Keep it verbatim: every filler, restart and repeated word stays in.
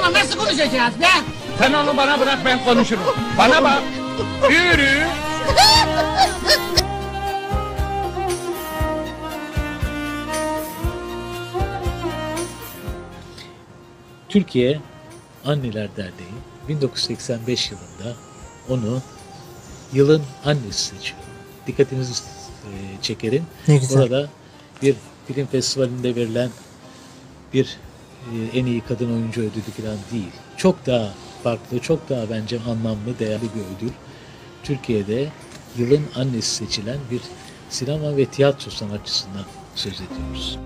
ama nasıl konuşacağız be? Sen onu bana bırak, ben konuşurum. Bana bak. Yürü. Türkiye Anneler Derneği bin dokuz yüz seksen beş yılında onu yılın annesi seçiyor. Dikkatinizi e, çekerim. Ne güzel. Burada bir film festivalinde verilen bir e, en iyi kadın oyuncu ödülü falan değil. Çok daha farklı, çok daha bence anlamlı, değerli bir ödül. Türkiye'de yılın annesi seçilen bir sinema ve tiyatro sanatçısından söz ediyoruz.